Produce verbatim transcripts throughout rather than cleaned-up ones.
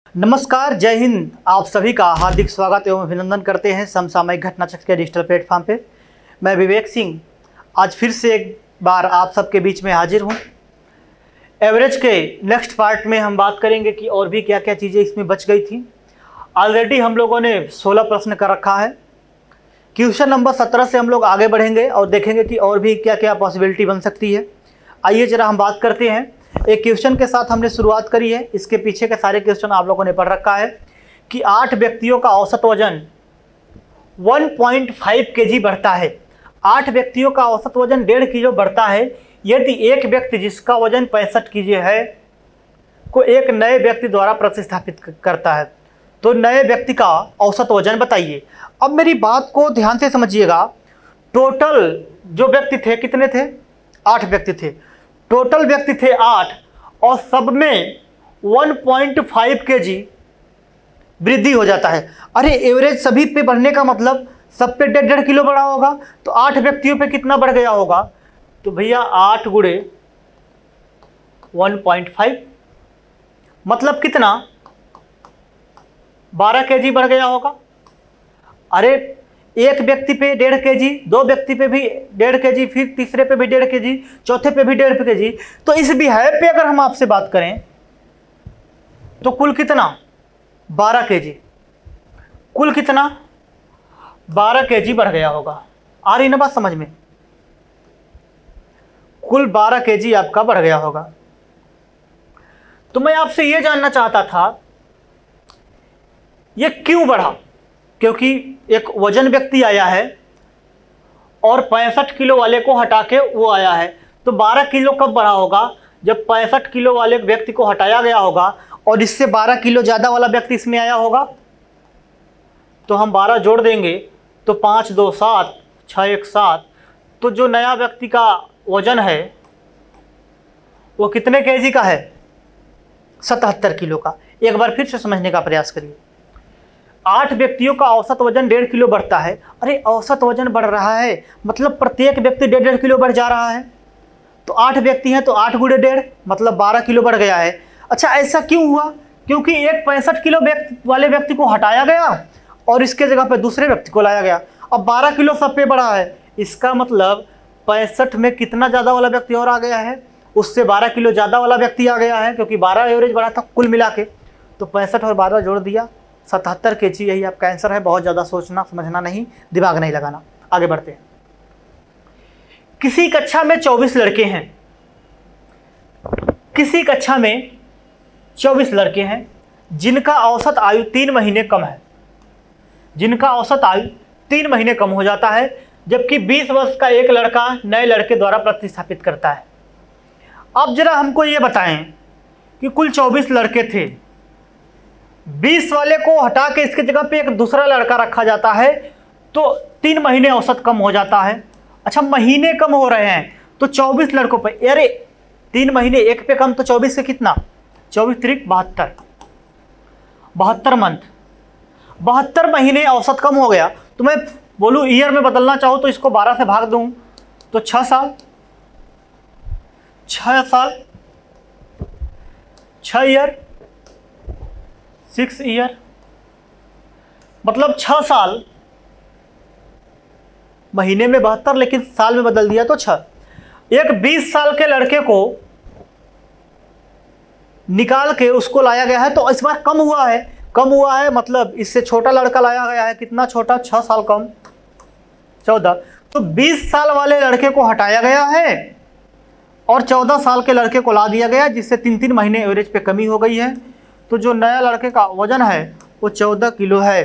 नमस्कार, जय हिंद। आप सभी का हार्दिक स्वागत एवं अभिनंदन करते हैं समसामयिक घटना चक्र के डिजिटल प्लेटफॉर्म पे। मैं विवेक सिंह आज फिर से एक बार आप सबके बीच में हाजिर हूं। एवरेज के नेक्स्ट पार्ट में हम बात करेंगे कि और भी क्या क्या चीज़ें इसमें बच गई थी। ऑलरेडी हम लोगों ने सोलह प्रश्न कर रखा है। क्वेश्चन नंबर सत्रह से हम लोग आगे बढ़ेंगे और देखेंगे कि और भी क्या क्या पॉसिबिलिटी बन सकती है। आइए जरा हम बात करते हैं। एक क्वेश्चन के साथ हमने शुरुआत करी है। इसके पीछे के सारे क्वेश्चन आप लोगों ने पढ़ रखा है कि आठ व्यक्तियों का औसत वजन एक पॉइंट पाँच केजी बढ़ता है। आठ व्यक्तियों का औसत वजन डेढ़ किलो बढ़ता है यदि एक व्यक्ति जिसका वजन पैंसठ केजी है को एक नए व्यक्ति द्वारा प्रतिस्थापित करता है। तो नए व्यक्ति का औसत वजन बताइए। अब मेरी बात को ध्यान से समझिएगा। टोटल जो व्यक्ति थे कितने थे? आठ व्यक्ति थे। टोटल व्यक्ति थे आठ और सब में एक पॉइंट पाँच केजी वृद्धि हो जाता है। अरे एवरेज सभी पे बढ़ने का मतलब सब पे डेढ़ डेढ़ किलो बढ़ा होगा, तो आठ व्यक्तियों पे कितना बढ़ गया होगा? तो भैया आठ गुणे एक पॉइंट पाँच मतलब कितना? बारह केजी बढ़ गया होगा। अरे एक व्यक्ति पे डेढ़ के जी, दो व्यक्ति पे भी डेढ़ के जी, फिर तीसरे पे भी डेढ़ के जी, चौथे पे भी डेढ़ के जी। तो इस बिहेव पे अगर हम आपसे बात करें तो कुल कितना? बारह के जी। कुल कितना? बारह के जी बढ़ गया होगा। आ रही ना बात समझ में? कुल बारह के जी आपका बढ़ गया होगा। तो मैं आपसे ये जानना चाहता था ये क्यों बढ़ा? क्योंकि एक वजन व्यक्ति आया है और पैंसठ किलो वाले को हटा के वो आया है। तो बारह किलो कब बढ़ा होगा? जब पैंसठ किलो वाले व्यक्ति को हटाया गया होगा और इससे बारह किलो ज़्यादा वाला व्यक्ति इसमें आया होगा। तो हम बारह जोड़ देंगे तो पाँच दो सात, छः एक सात। तो जो नया व्यक्ति का वजन है वो कितने केजी का है? सतहत्तर किलो का। एक बार फिर से समझने का प्रयास करिए। आठ व्यक्तियों का औसत वजन डेढ़ किलो बढ़ता है। अरे औसत वजन बढ़ रहा है मतलब प्रत्येक व्यक्ति डेढ़ डेढ़ किलो बढ़ जा रहा है। तो आठ व्यक्ति हैं तो आठ गुणे डेढ़ मतलब बारह किलो बढ़ गया है। अच्छा, ऐसा क्यों हुआ? क्योंकि एक पैंसठ किलो व्यक्ति वाले व्यक्ति को हटाया गया और इसके जगह पे दूसरे व्यक्ति को लाया गया। अब बारह किलो सब पे बढ़ा है। इसका मतलब पैंसठ में कितना ज़्यादा वाला व्यक्ति और आ गया है? उससे बारह किलो ज़्यादा वाला व्यक्ति आ गया है, क्योंकि बारह एवरेज बढ़ा था कुल मिला के। तो पैंसठ और बारह जोड़ दिया, सतहत्तर के जी। यही आपका आंसर है। बहुत ज़्यादा सोचना समझना नहीं, दिमाग नहीं लगाना। आगे बढ़ते हैं। किसी कक्षा में चौबीस लड़के हैं। किसी कक्षा में चौबीस लड़के हैं जिनका औसत आयु तीन महीने कम है। जिनका औसत आयु तीन महीने कम हो जाता है, जबकि बीस वर्ष का एक लड़का नए लड़के द्वारा प्रतिस्थापित करता है। अब जरा हमको ये बताएं कि कुल चौबीस लड़के थे, बीस वाले को हटा के इसके जगह पे एक दूसरा लड़का रखा जाता है तो तीन महीने औसत कम हो जाता है। अच्छा, महीने कम हो रहे हैं तो चौबीस लड़कों पे, अरे तीन महीने एक पे कम तो चौबीस से कितना? चौबीस त्रिक बहत्तर, बहत्तर मंथ, बहत्तर महीने औसत कम हो गया। तो मैं बोलूँ ईयर में बदलना चाहूँ तो इसको बारह से भाग दूँ तो छः साल, छः साल, छः ईयर, सिक्स ईयर, मतलब छः साल। महीने में बहत्तर लेकिन साल में बदल दिया तो छः। एक बीस साल के लड़के को निकाल के उसको लाया गया है तो इस बार कम हुआ है। कम हुआ है मतलब इससे छोटा लड़का लाया गया है। कितना छोटा? छः साल कम, चौदह। तो बीस साल वाले लड़के को हटाया गया है और चौदह साल के लड़के को ला दिया गया, जिससे तीन तीन महीने एवरेज पे कमी हो गई है। तो जो नया लड़के का वजन है वो चौदह किलो है,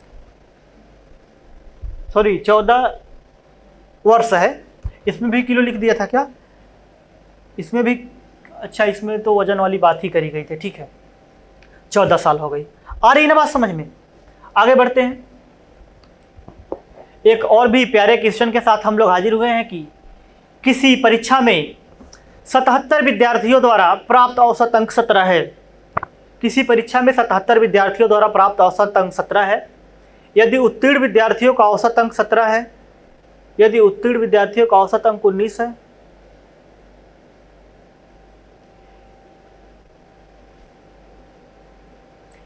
सॉरी चौदह वर्ष है। इसमें भी किलो लिख दिया था क्या? इसमें भी, अच्छा इसमें तो वजन वाली बात ही करी गई थी। ठीक है, चौदह साल हो गई। आ रही ना बात समझ में? आगे बढ़ते हैं। एक और भी प्यारे क्वेश्चन के साथ हम लोग हाजिर हुए हैं कि किसी परीक्षा में सतहत्तर विद्यार्थियों द्वारा प्राप्त औसत अंक सत्रह है। किसी परीक्षा में सतहत्तर विद्यार्थियों द्वारा प्राप्त औसत अंक सत्रह है। यदि उत्तीर्ण विद्यार्थियों का औसत अंक सत्रह है, यदि उत्तीर्ण विद्यार्थियों का औसत अंक उन्नीस है,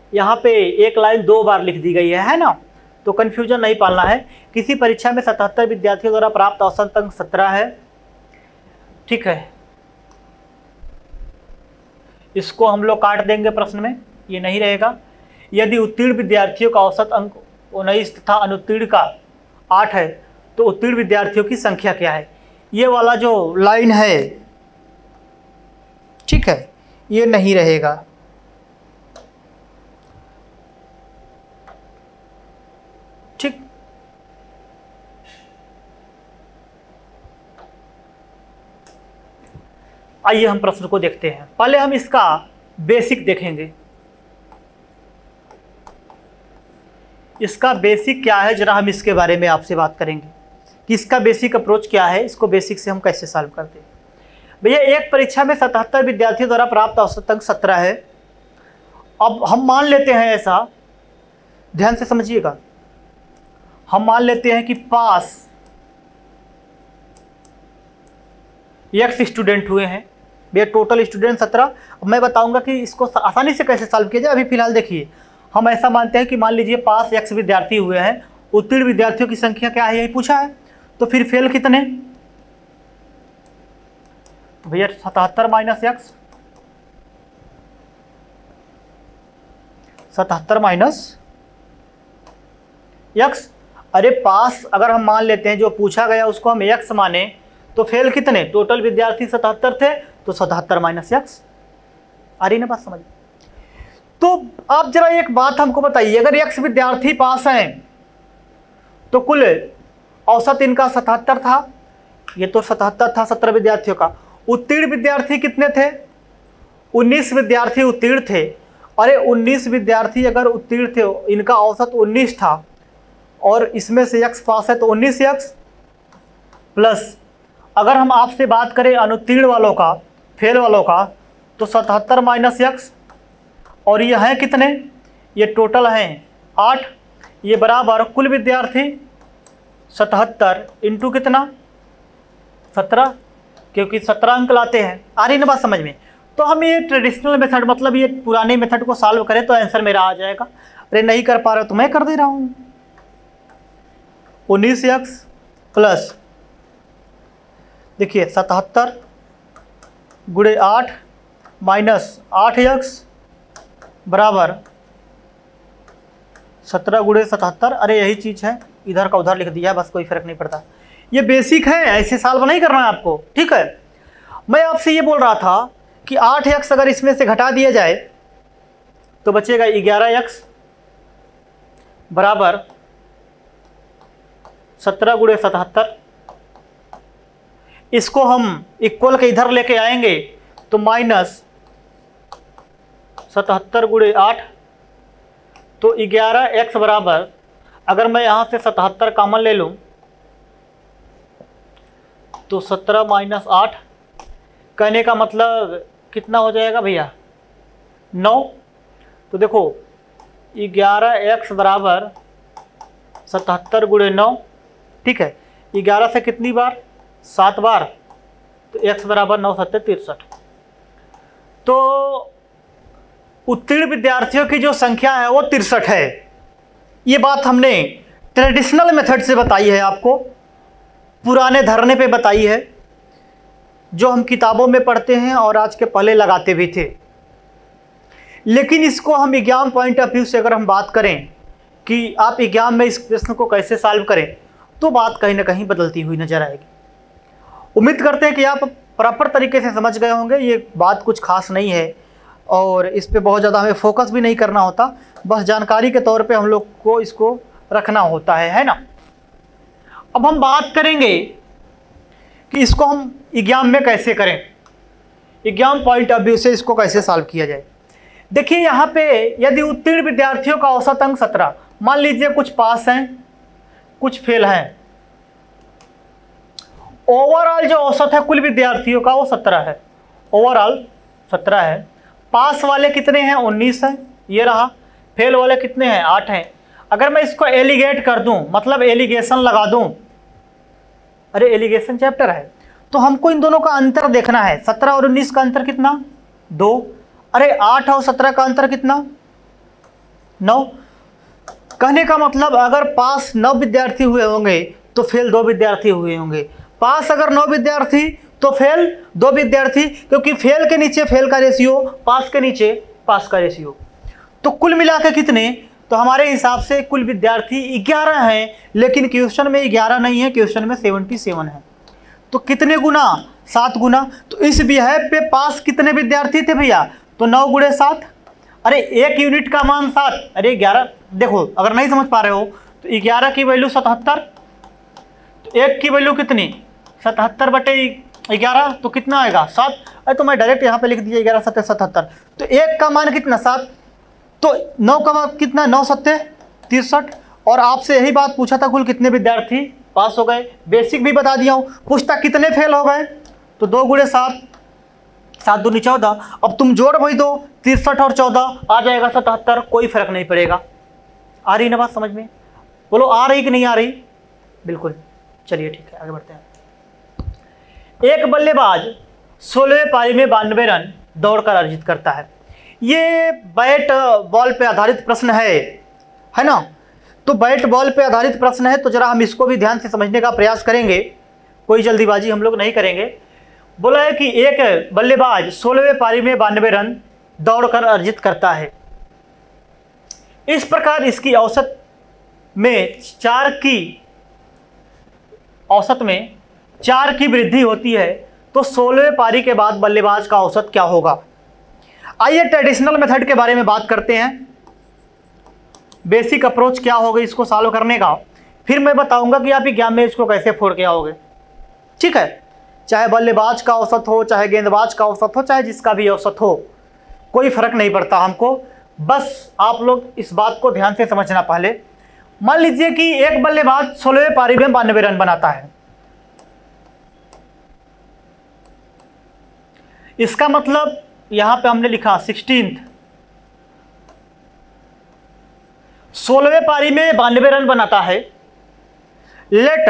यहाँ पे एक लाइन दो बार लिख दी गई है है ना, तो कन्फ्यूजन नहीं पालना है। किसी परीक्षा में सतहत्तर विद्यार्थियों द्वारा प्राप्त औसत अंक सत्रह है, ठीक है, इसको हम लोग काट देंगे प्रश्न में, ये नहीं रहेगा। यदि उत्तीर्ण विद्यार्थियों का औसत अंक उन्नीस तथा अनुत्तीर्ण का आठ है तो उत्तीर्ण विद्यार्थियों की संख्या क्या है, ये वाला जो लाइन है, ठीक है, ये नहीं रहेगा। ठीक, आइए हम प्रश्न को देखते हैं। पहले हम इसका बेसिक देखेंगे, इसका बेसिक क्या है, जरा हम इसके बारे में आपसे बात करेंगे कि इसका बेसिक अप्रोच क्या है, इसको बेसिक से हम कैसे सॉल्व करते हैं। भैया एक परीक्षा में सतहत्तर विद्यार्थियों द्वारा प्राप्त औसत अंक सत्रह है। अब हम मान लेते हैं ऐसा, ध्यान से समझिएगा, हम मान लेते हैं कि पास एक्स स्टूडेंट हुए हैं, भैया टोटल स्टूडेंट सत्रह। मैं बताऊंगा कि इसको आसानी से कैसे सॉल्व किया जाए। अभी फिलहाल देखिए, हम ऐसा मानते हैं कि मान लीजिए पास एक्स विद्यार्थी हुए हैं, उत्तीर्ण विद्यार्थियों की संख्या क्या है यही पूछा है, तो फिर फेल कितने, तो भैया सतहत्तर माइनस एक्स, सतहत्तर माइनस एक्स। अरे पास अगर हम मान लेते हैं, जो पूछा गया उसको हम एक्स माने, तो फेल कितने, टोटल विद्यार्थी सतहत्तर थे तो सतहत्तर माइनस एक्स। आ रही ना बात समझ। तो आप जरा एक बात हमको बताइए, अगर एक्स विद्यार्थी पास हैं तो कुल औसत इनका सतहत्तर था, ये तो सतहत्तर था सत्रह विद्यार्थियों का। उत्तीर्ण विद्यार्थी कितने थे, उन्नीस विद्यार्थी उत्तीर्ण थे। अरे उन्नीस विद्यार्थी अगर उत्तीर्ण थे, इनका औसत उन्नीस था और इसमें से एक्स पास है तो उन्नीस एक्स प्लस, अगर हम आपसे बात करें अनुत्तीर्ण वालों का, फेल वालों का, तो सतहत्तर माइनस एक्स, और ये हैं कितने, ये टोटल हैं आठ, ये बराबर कुल विद्यार्थी सतहत्तर इंटू कितना सत्रह, क्योंकि सत्रह अंक लाते हैं। आ रही ना बात समझ में। तो हम ये ट्रेडिशनल मेथड, मतलब ये पुराने मेथड को सॉल्व करें तो आंसर मेरा आ जाएगा। अरे नहीं कर पा रहे तो मैं कर दे रहा हूँ, उन्नीस एक्स प्लस, देखिए सतहत्तर गुणे आठ माइनस आठ एक्स बराबर सत्रह गुणे सतहत्तर। अरे यही चीज़ है, इधर का उधर लिख दिया, बस कोई फर्क नहीं पड़ता। ये बेसिक है, ऐसे सॉल्व नहीं करना है आपको, ठीक है। मैं आपसे ये बोल रहा था कि आठ एक्स अगर इसमें से घटा दिया जाए तो बचेगा ग्यारह एक्स बराबर सत्रह गुणे सतहत्तर। इसको हम इक्वल के इधर लेके आएंगे तो माइनस सतहत्तर गुणे आठ, तो ग्यारह एक्स बराबर, अगर मैं यहाँ से सतहत्तर कॉमन ले लूँ तो सत्रह माइनस आठ, कहने का मतलब कितना हो जाएगा भैया, नौ। तो देखो ग्यारह एक्स बराबर सतहत्तर गुणे नौ, ठीक है, ग्यारह से कितनी बार, सात बार, तो एक्स बराबर नौ सत्तर तिरसठ। तो उत्तीर्ण विद्यार्थियों की जो संख्या है वो तिरसठ है। ये बात हमने ट्रेडिशनल मेथड से बताई है आपको, पुराने धरने पे बताई है, जो हम किताबों में पढ़ते हैं और आज के पहले लगाते भी थे। लेकिन इसको हम एग्जाम पॉइंट ऑफ व्यू से अगर हम बात करें कि आप एग्जाम में इस प्रश्न को कैसे सॉल्व करें, तो बात कहीं ना कहीं बदलती हुई नजर आएगी। उम्मीद करते हैं कि आप प्रॉपर तरीके से समझ गए होंगे। ये बात कुछ खास नहीं है और इस पे बहुत ज़्यादा हमें फोकस भी नहीं करना होता, बस जानकारी के तौर पे हम लोग को इसको रखना होता है, है ना। अब हम बात करेंगे कि इसको हम एग्जाम में कैसे करें, एग्जाम पॉइंट ऑफ व्यू से इसको कैसे सॉल्व किया जाए। देखिए यहाँ पे यदि उत्तीर्ण विद्यार्थियों का औसत अंक सत्रह, मान लीजिए कुछ पास हैं कुछ फेल हैं, ओवरऑल जो औसत है कुल विद्यार्थियों का वो सत्रह है, ओवरऑल सत्रह है। पास वाले कितने हैं, उन्नीस हैं, ये रहा। फेल वाले कितने हैं, आठ हैं। अगर मैं इसको एलिगेट कर दूं, मतलब एलिगेशन लगा दूं, अरे एलिगेशन चैप्टर है तो हमको इन दोनों का अंतर देखना है। सत्रह और उन्नीस का अंतर कितना, दो। अरे आठ और सत्रह का अंतर कितना, नौ। कहने का मतलब अगर पास नौ विद्यार्थी हुए होंगे तो फेल दो विद्यार्थी हुए होंगे। पास अगर नौ विद्यार्थी तो फेल दो विद्यार्थी, क्योंकि फेल के नीचे फेल का रेशियो, पास के नीचे पास का रेशियो। तो कुल मिला के कितने, तो हमारे हिसाब से कुल विद्यार्थी ग्यारह हैं, लेकिन क्वेश्चन में ग्यारह नहीं है, क्वेश्चन में सतहत्तर है। तो कितने गुना, सात गुना। तो इस बिहेव पे पास कितने विद्यार्थी थे भैया, तो नौ गुणे सात। अरे एक यूनिट का मान सात, अरे ग्यारह। देखो अगर नहीं समझ पा रहे हो तो ग्यारह की वैल्यू सतहत्तर, तो एक की वैल्यू कितनी, सतहत्तर बटे ग्यारह, तो कितना आएगा, सात। अरे तो मैं डायरेक्ट यहाँ पे लिख दिया ग्यारह सत्तर सतहत्तर। तो एक का मान कितना, सात। तो नौ का मान कितना, नौ सत्ते तिरसठ। और आपसे यही बात पूछा था कुल कितने विद्यार्थी पास हो गए, बेसिक भी बता दिया हूँ। पूछता कितने फेल हो गए, तो दो गुणे सात, सात दूनी चौदह। अब तुम जोड़ वही दो, तिरसठ और चौदह आ जाएगा सतहत्तर, कोई फर्क नहीं पड़ेगा। आ रही ना बात समझ में, बोलो आ रही कि नहीं आ रही, बिल्कुल। चलिए ठीक है आगे बढ़ते हैं। एक बल्लेबाज सोलहवें पारी में बानवे रन दौड़कर अर्जित करता है। ये बैट बॉल पे आधारित प्रश्न है है ना। तो बैट बॉल पे आधारित प्रश्न है, तो जरा हम इसको भी ध्यान से समझने का प्रयास करेंगे, कोई जल्दीबाजी हम लोग नहीं करेंगे। बोला है कि एक बल्लेबाज सोलहवें पारी में बानवे रन दौड़कर अर्जित करता है। इस प्रकार इसकी औसत में चार की औसत में चार की वृद्धि होती है, तो सोलहवें पारी के बाद बल्लेबाज का औसत क्या होगा। आइए ट्रेडिशनल मेथड के बारे में बात करते हैं। बेसिक अप्रोच क्या होगा इसको सॉल्व करने का, फिर मैं बताऊंगा कि आप एग्जाम में इसको कैसे फोड़ के आओगे। ठीक है, चाहे बल्लेबाज का औसत हो, चाहे गेंदबाज का औसत हो, चाहे जिसका भी औसत हो, कोई फर्क नहीं पड़ता हमको। बस आप लोग इस बात को ध्यान से समझना। पहले मान लीजिए कि एक बल्लेबाज सोलहवें पारी में बानवे रन बनाता है, इसका मतलब यहां पे हमने लिखा सिक्सटीन्थ, सोलहवें पारी में बानवे रन बनाता है। लेट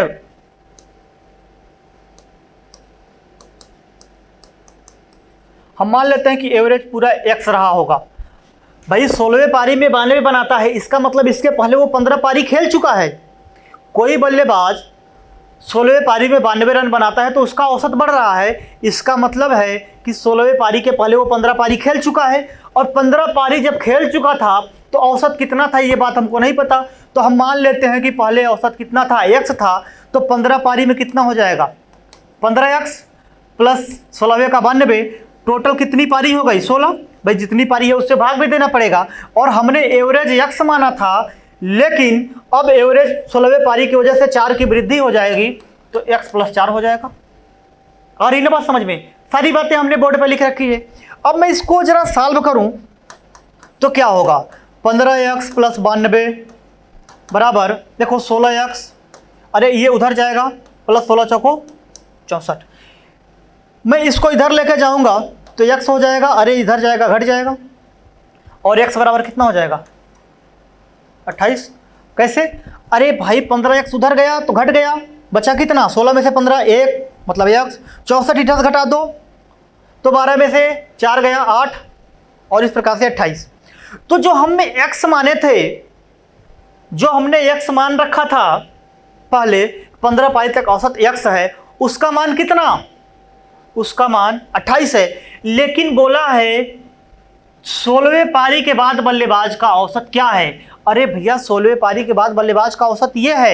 हम मान लेते हैं कि एवरेज पूरा एक्स रहा होगा। भाई सोलहवें पारी में बानवे बनाता है, इसका मतलब इसके पहले वो पंद्रह पारी खेल चुका है। कोई बल्लेबाज सोलहवें पारी में बानवे रन बनाता है तो उसका औसत बढ़ रहा है, इसका मतलब है कि सोलहवें पारी के पहले वो पंद्रह पारी खेल चुका है। और पंद्रह पारी जब खेल चुका था तो औसत कितना था ये बात हमको नहीं पता, तो हम मान लेते हैं कि पहले औसत कितना था, एक्स था। तो पंद्रह पारी में कितना हो जाएगा, पंद्रह एक्स प्लस सोलहवें का बानवे, टोटल कितनी पारी हो गई, सोलह। भाई जितनी पारी है उससे भाग भी देना पड़ेगा। और हमने एवरेज एक्स माना था, लेकिन अब एवरेज सोलहवें पारी की वजह से चार की वृद्धि हो जाएगी, तो एक्स प्लस चार हो जाएगा। और इन बात समझ में, सारी बातें हमने बोर्ड पर लिख रखी है। अब मैं इसको जरा सॉल्व करूं तो क्या होगा, पंद्रह एक्स प्लस बानवे बराबर, देखो सोलह एक्स, अरे ये उधर जाएगा, प्लस सोलह चौको चौंसठ। मैं इसको इधर लेके जाऊंगा तो एक्स हो जाएगा, अरे इधर जाएगा घट जाएगा, और एक्स बराबर कितना हो जाएगा, अट्ठाईस। कैसे, अरे भाई पंद्रह एक्स उधर गया तो घट गया, बचा कितना, सोलह में से पंद्रह एक मतलब एक्स, चौंसठ इधर घटा दो तो बारह में से चार गया आठ, और इस प्रकार से अट्ठाईस। तो जो हमने एक्स माने थे, जो हमने एक्स मान रखा था पहले, पंद्रह पारी तक औसत एक्स है, उसका मान कितना, उसका मान अट्ठाईस है। लेकिन बोला है सोलहवें पारी के बाद बल्लेबाज का औसत क्या है। अरे भैया सोलहवें पारी के बाद बल्लेबाज का औसत ये है,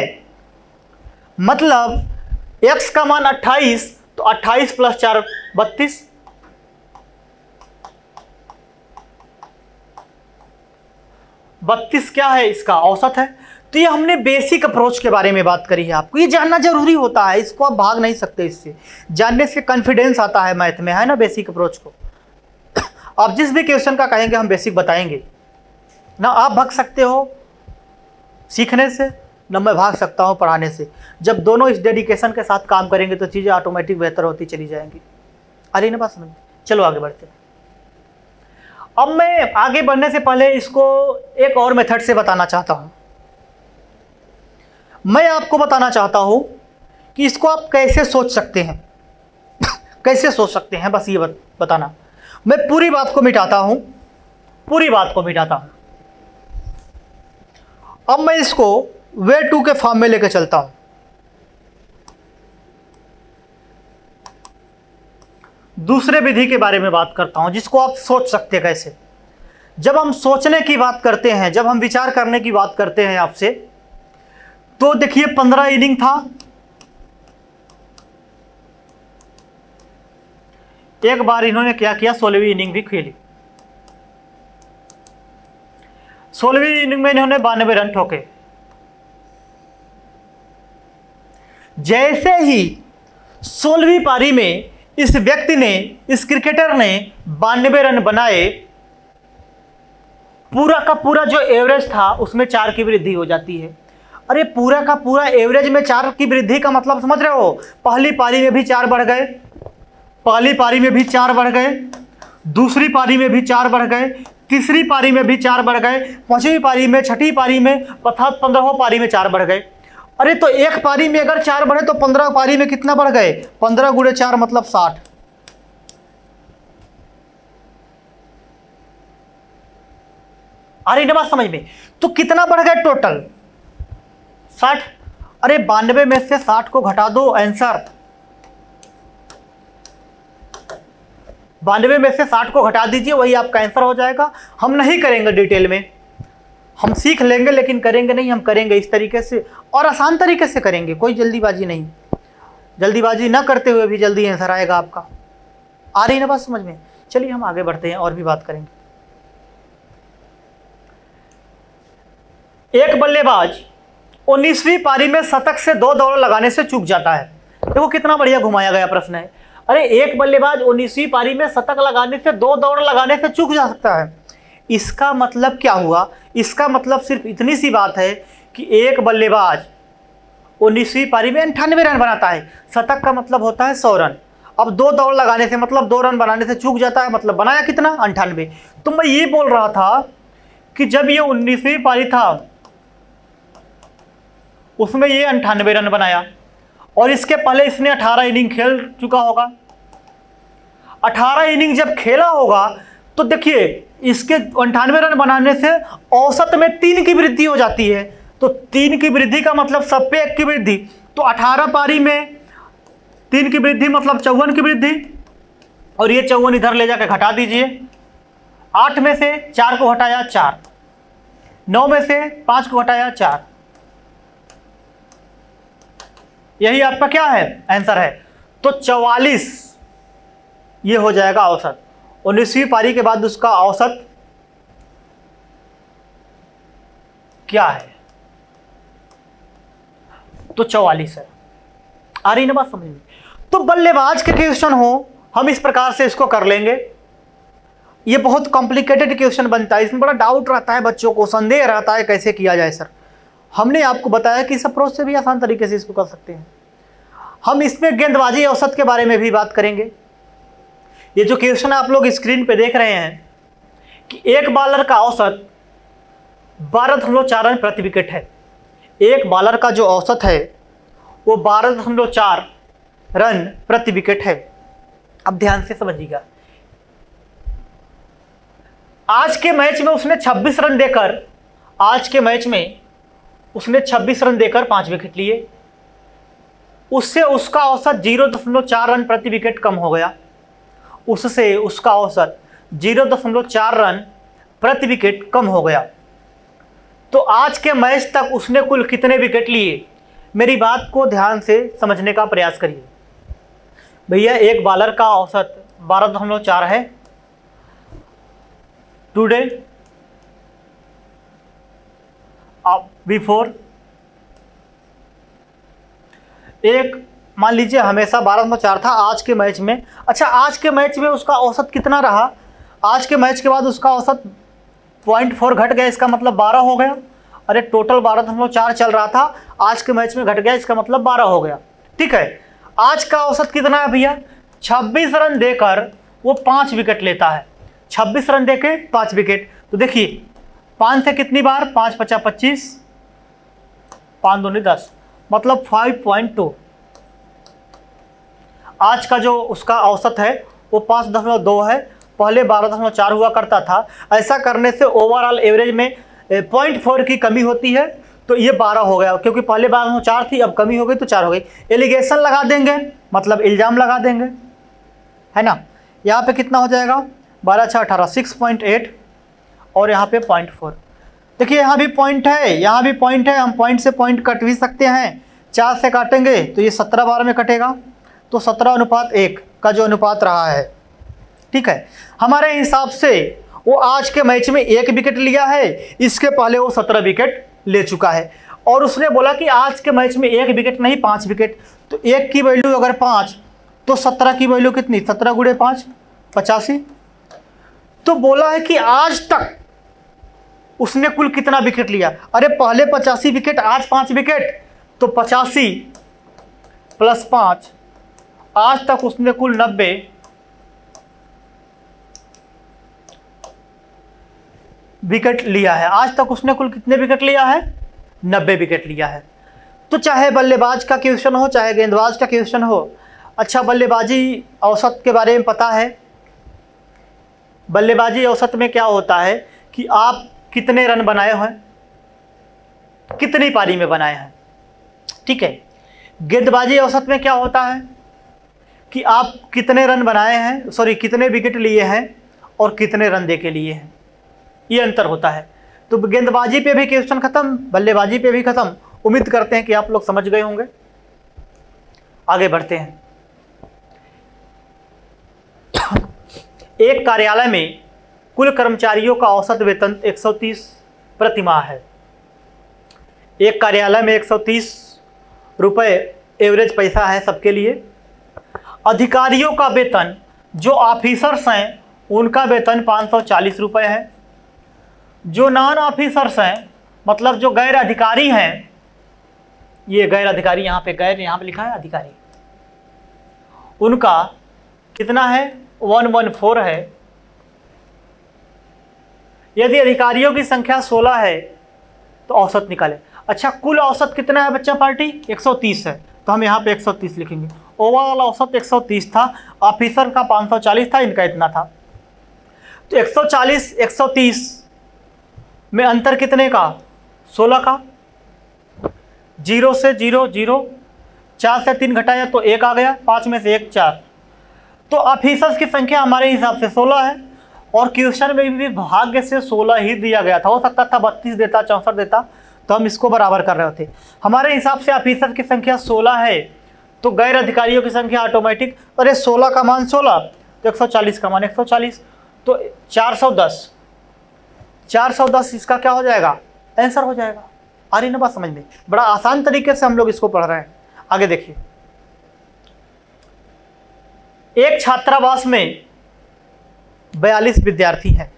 मतलब एक्स का मान अट्ठाईस, तो अट्ठाईस प्लस चार बत्तीस, बत्तीस क्या है, इसका औसत है। तो ये हमने बेसिक अप्रोच के बारे में बात करी है। आपको ये जानना जरूरी होता है, इसको आप भाग नहीं सकते, इससे जानने से कॉन्फिडेंस आता है मैथ में, है ना। बेसिक अप्रोच को आप जिस भी क्वेश्चन का कहेंगे हम बेसिक बताएंगे ना। आप भाग सकते हो सीखने से, ना मैं भाग सकता हूँ पढ़ाने से। जब दोनों इस डेडिकेशन के साथ काम करेंगे तो चीज़ें ऑटोमेटिक बेहतर होती चली जाएंगी। अरे ना बात समझ, चलो आगे बढ़ते हैं। अब मैं आगे बढ़ने से पहले इसको एक और मेथड से बताना चाहता हूँ। मैं आपको बताना चाहता हूँ कि इसको आप कैसे सोच सकते हैं कैसे सोच सकते हैं, बस ये बताना। मैं पूरी बात को मिटाता हूँ, पूरी बात को मिटाता हूँ। अब मैं इसको वे टू के फॉर्म में लेके चलता हूं। दूसरे विधि के बारे में बात करता हूं जिसको आप सोच सकते हैं कैसे। जब हम सोचने की बात करते हैं, जब हम विचार करने की बात करते हैं आपसे, तो देखिए पंद्रह इनिंग था, एक बार इन्होंने क्या किया, सोलहवीं इनिंग भी खेली। सोलहवीं इनिंग में इन्होंने बानवे रन ठोके। जैसे ही सोलहवीं पारी में इस व्यक्ति ने, इस क्रिकेटर ने बानवे रन बनाए, पूरा का पूरा जो एवरेज था उसमें चार की वृद्धि हो जाती है। अरे पूरा का पूरा एवरेज में चार की वृद्धि का मतलब समझ रहे हो? पहली पारी में भी चार बढ़ गए, पहली पारी में भी चार बढ़ गए, दूसरी पारी में भी चार बढ़ गए, तीसरी पारी में भी चार बढ़ गए, पांचवी पारी में, छठी पारी में, अर्थात पंद्रहवीं पारी में चार बढ़ गए। अरे तो एक पारी में अगर चार बढ़े तो पंद्रह पारी में कितना बढ़ गए? पंद्रह गुणे चार मतलब साठ। आ रही ना बात समझ में? तो कितना बढ़ गए टोटल? साठ। अरे बानवे में से साठ को घटा दो, आंसर बानवे में से साठ को घटा दीजिए, वही आपका आंसर हो जाएगा। हम नहीं करेंगे डिटेल में, हम सीख लेंगे लेकिन करेंगे नहीं। हम करेंगे इस तरीके से और आसान तरीके से करेंगे, कोई जल्दीबाजी नहीं। जल्दीबाजी ना करते हुए भी जल्दी आंसर आएगा आपका। आ रही ना बात समझ में? चलिए हम आगे बढ़ते हैं और भी बात करेंगे। एक बल्लेबाज उन्नीसवीं पारी में शतक से दो दौड़ लगाने से चूक जाता है। देखो कितना बढ़िया घुमाया गया प्रश्न है। अरे एक बल्लेबाज उन्नीसवीं पारी में शतक लगाने से, दो दौड़ लगाने से चूक जा सकता है। इसका मतलब क्या हुआ? इसका मतलब सिर्फ इतनी सी बात है कि एक बल्लेबाज उन्नीसवीं पारी में अंठानवे रन बनाता है। शतक का मतलब होता है सौ रन। अब दो दौड़ लगाने से मतलब दो रन बनाने से चूक जाता है, मतलब बनाया कितना? अंठानवे। तो मैं ये बोल रहा था कि जब ये उन्नीसवीं पारी था उसमें ये अंठानवे रन बनाया और इसके पहले इसने अठारह इनिंग खेल चुका होगा। अठारह इनिंग जब खेला होगा तो देखिए इसके अंठानवे रन बनाने से औसत में तीन की वृद्धि हो जाती है। तो तीन की वृद्धि का मतलब सब पे एक की वृद्धि, तो अठारह पारी में तीन की वृद्धि मतलब चौवन की वृद्धि, और ये चौवन इधर ले जाकर घटा दीजिए। आठ में से चार को हटाया चार, नौ में से पांच को हटाया चार, यही आपका क्या है? आंसर है। तो चौवालीस ये हो जाएगा औसत। उन्नीसवीं पारी के बाद उसका औसत क्या है? तो चौवालीस है। आ रही ना बात समझ में? तो बल्लेबाज के क्वेश्चन हो, हम इस प्रकार से इसको कर लेंगे। ये बहुत कॉम्प्लिकेटेड क्वेश्चन बनता है, इसमें बड़ा डाउट रहता है, बच्चों को संदेह रहता है कैसे किया जाए सर। हमने आपको बताया कि इस अप्रोच से भी आसान तरीके से इसको कर सकते हैं। हम इसमें गेंदबाजी औसत के बारे में भी बात करेंगे। ये जो क्वेश्चन आप लोग स्क्रीन पे देख रहे हैं कि एक बॉलर का औसत बारह दशमलव चार रन प्रति विकेट है। एक बॉलर का जो औसत है वो बारह दशमलव चार रन प्रति विकेट है। अब ध्यान से समझिएगा, आज के मैच में उसने छब्बीस रन देकर आज के मैच में उसने छब्बीस रन देकर पांच विकेट लिए। उससे उसका औसत जीरो दशमलव चार रन प्रति विकेट कम हो गया। उससे उसका औसत जीरो दशमलव चार रन प्रति विकेट कम हो गया। तो आज के मैच तक उसने कुल कितने विकेट लिए? मेरी बात को ध्यान से समझने का प्रयास करिए। भैया एक बॉलर का औसत बारह दशमलव चार है टुडे, अब बिफोर एक मान लीजिए हमेशा बारह दशमलव चार था आज के मैच में। अच्छा, आज के मैच में उसका औसत कितना रहा? आज के मैच के बाद उसका औसत पॉइंट फोर घट गया, इसका मतलब बारह हो गया। अरे टोटल बारह दशमलव चार चल रहा था, आज के मैच में घट गया, इसका मतलब बारह हो गया। ठीक है, आज का औसत कितना है भैया? छब्बीस रन देकर वो पाँच विकेट लेता है। छब्बीस रन देके पाँच विकेट। तो देखिए पाँच से कितनी बार? पाँच पचा पच्चीस, पाँच दूनी दस, मतलब फाइव पॉइंट टू। आज का जो उसका औसत है वो पाँच दशमलव दो है, पहले बारह दशमलव चार हुआ करता था। ऐसा करने से ओवरऑल एवरेज में पॉइंट फोर की कमी होती है तो ये बारह हो गया, क्योंकि पहले बार में चार थी, अब कमी हो गई तो चार हो गई। एलिगेशन लगा देंगे, मतलब इल्ज़ाम लगा देंगे, है ना। यहाँ पे कितना हो जाएगा, बारह छः अठारह, सिक्स पॉइंट एट, और यहाँ पे पॉइंट फोर। देखिए यहाँ भी पॉइंट है, यहाँ भी पॉइंट है, हम पॉइंट से पॉइंट कट भी सकते हैं। चार से काटेंगे तो ये सत्रह बार में कटेगा, तो सत्रह अनुपात एक का जो अनुपात रहा है, ठीक है। हमारे हिसाब से वो आज के मैच में एक विकेट लिया है, इसके पहले वो सत्रह विकेट ले चुका है, और उसने बोला कि आज के मैच में एक विकेट नहीं पाँच विकेट। तो एक की वैल्यू अगर पाँच तो सत्रह की वैल्यू कितनी, सत्रह गुणे पाँच पचासी। तो बोला है कि आज तक उसने कुल कितना विकेट लिया। अरे पहले पचासी विकेट, आज पाँच विकेट, तो पचासी प्लस पाँच, आज तक उसने कुल नब्बे विकेट लिया है। आज तक उसने कुल कितने विकेट लिया है, नब्बे विकेट लिया है। तो चाहे बल्लेबाज का क्वेश्चन हो चाहे गेंदबाज का क्वेश्चन हो, अच्छा बल्लेबाजी औसत के बारे में पता है। बल्लेबाजी औसत में क्या होता है कि आप कितने रन बनाए हैं, कितनी पारी में बनाए हैं, ठीक है। गेंदबाजी औसत में क्या होता है कि आप कितने रन बनाए हैं, सॉरी कितने विकेट लिए हैं और कितने रन दे के लिए हैं, ये अंतर होता है। तो गेंदबाजी पे भी क्वेश्चन खत्म, बल्लेबाजी पे भी खत्म। उम्मीद करते हैं कि आप लोग समझ गए होंगे। आगे बढ़ते हैं। एक कार्यालय में कुल कर्मचारियों का औसत वेतन एक सौ तीस प्रति माह है। एक कार्यालय में एक सौ तीस रुपए एवरेज पैसा है सबके लिए। अधिकारियों का वेतन, जो ऑफिसर्स हैं उनका वेतन पाँच सौ चालीस रुपये है। जो नॉन ऑफिसर्स हैं, मतलब जो गैर अधिकारी हैं, ये गैर अधिकारी, यहाँ पे गैर, यहाँ पे लिखा है अधिकारी, उनका कितना है, वन वन फोर है। यदि अधिकारियों की संख्या सोलह है तो औसत निकालें। अच्छा कुल औसत कितना है बच्चा पार्टी, एक सौ तीस है, तो हम यहाँ पे एक सौ तीस लिखेंगे। ओवरऑल औसत एक सौ तीस था, ऑफिसर का पाँच सौ चालीस था, इनका इतना था। तो एक सौ चालीस एक सौ तीस में अंतर कितने का, सोलह का। जीरो से जीरो जीरो, चार से तीन घटाया तो एक आ गया, पाँच में से एक चार। तो ऑफिसर्स की संख्या हमारे हिसाब से सोलह है, और क्वेश्चन में भी भाग्य से सोलह ही दिया गया था। हो सकता था बत्तीस देता, चौंसठ देता, तो हम इसको बराबर कर रहे होते। हमारे हिसाब से ऑफिसर की संख्या सोलह है, तो गैर अधिकारियों की संख्या ऑटोमेटिक, अरे सोलह का मान सोलह तो एक सौ चालीस का मान एक सौ चालीस, तो चार सौ दस, चार सौ दस इसका क्या हो जाएगा, आंसर हो जाएगा। आ रही ना बात समझ में, बड़ा आसान तरीके से हम लोग इसको पढ़ रहे हैं। आगे देखिए, एक छात्रावास में बयालीस विद्यार्थी हैं।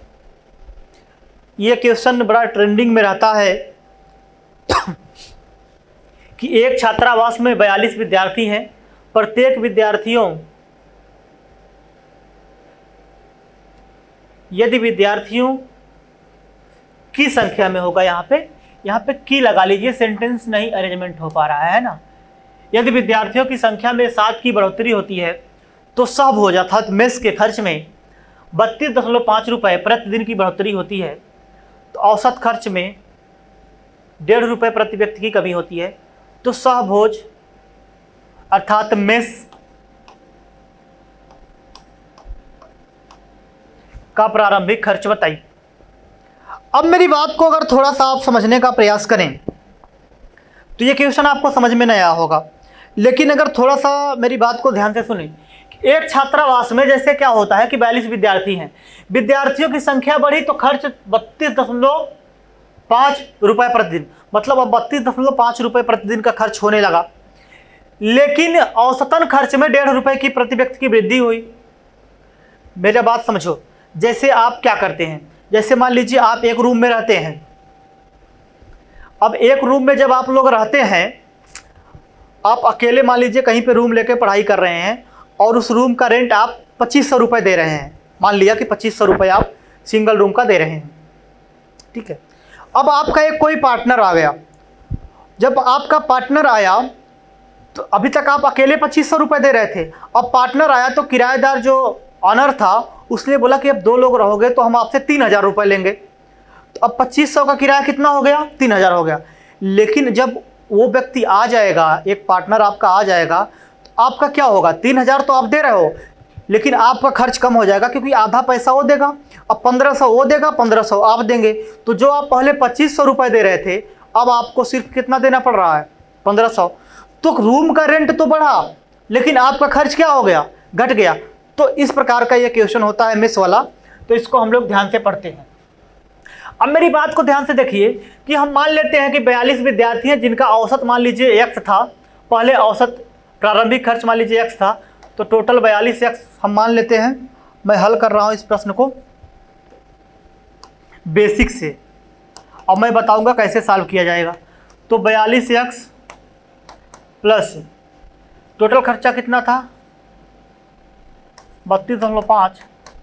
यह क्वेश्चन बड़ा ट्रेंडिंग में रहता है कि एक छात्रावास में बयालीस विद्यार्थी हैं, प्रत्येक विद्यार्थियों यदि विद्यार्थियों की संख्या में होगा, यहाँ पे यहाँ पे की लगा लीजिए, सेंटेंस नहीं अरेंजमेंट हो पा रहा है ना। यदि विद्यार्थियों की संख्या में सात की बढ़ोतरी होती है तो सब हो जाता है। मेस के खर्च में बत्तीस दशमलव पाँच रुपये प्रतिदिन की बढ़ोतरी होती है, तो औसत खर्च में डेढ़ रुपये प्रति व्यक्ति की कमी होती है। तो सहभोज अर्थात मेस का प्रारंभिक खर्च बताइए। अब मेरी बात को अगर थोड़ा सा आप समझने का प्रयास करें तो ये क्वेश्चन आपको समझ में नहीं आया होगा, लेकिन अगर थोड़ा सा मेरी बात को ध्यान से सुने। एक छात्रावास में जैसे क्या होता है कि बयालीस विद्यार्थी हैं, विद्यार्थियों की संख्या बढ़ी तो खर्च बत्तीस दशमलव पाँच रुपये प्रतिदिन, मतलब अब बत्तीस दशमलव पाँच रुपये प्रतिदिन का खर्च होने लगा। लेकिन औसतन खर्च में डेढ़ रुपये की प्रति व्यक्ति की वृद्धि हुई। मेरा बात समझो, जैसे आप क्या करते हैं, जैसे मान लीजिए आप एक रूम में रहते हैं। अब एक रूम में जब आप लोग रहते हैं, आप अकेले मान लीजिए कहीं पे रूम लेके पढ़ाई कर रहे हैं, और उस रूम का रेंट आप पच्चीस सौ रुपये दे रहे हैं। मान लिया कि पच्चीस सौ रुपये आप सिंगल रूम का दे रहे हैं, ठीक है। अब आपका एक कोई पार्टनर आ गया। जब आपका पार्टनर आया तो अभी तक आप अकेले पच्चीस सौ रुपये दे रहे थे, अब पार्टनर आया तो किराएदार जो ऑनर था उसने बोला कि अब दो लोग रहोगे तो हम आपसे तीन हज़ार रुपये लेंगे। तो तो अब पच्चीस सौ का किराया कितना हो गया, तीन हज़ार हो गया। लेकिन जब वो व्यक्ति आ जाएगा, एक पार्टनर आपका आ जाएगा, तो आपका क्या होगा, तीन हज़ार तो आप दे रहे हो लेकिन आपका खर्च कम हो जाएगा, क्योंकि आधा पैसा वो देगा। अब पंद्रह सौ वो देगा, पंद्रह सौ आप देंगे। तो जो आप पहले पच्चीस सौ रुपये दे रहे थे, अब आपको सिर्फ कितना देना पड़ रहा है, पंद्रह सौ। तो रूम का रेंट तो बढ़ा लेकिन आपका खर्च क्या हो गया, घट गया। तो इस प्रकार का ये क्वेश्चन होता है मेस वाला, तो इसको हम लोग ध्यान से पढ़ते हैं। अब मेरी बात को ध्यान से देखिए कि हम मान लेते हैं कि बयालीस विद्यार्थी हैं जिनका औसत मान लीजिए एक्स था, पहले औसत प्रारंभिक खर्च मान लीजिए एक्स था, तो टोटल बयालीस एक्स हम मान लेते हैं। मैं हल कर रहा हूं इस प्रश्न को बेसिक से, अब मैं बताऊंगा कैसे सॉल्व किया जाएगा। तो बयालीस एक्स प्लस टोटल खर्चा कितना था, बत्तीस दशमलव पाँच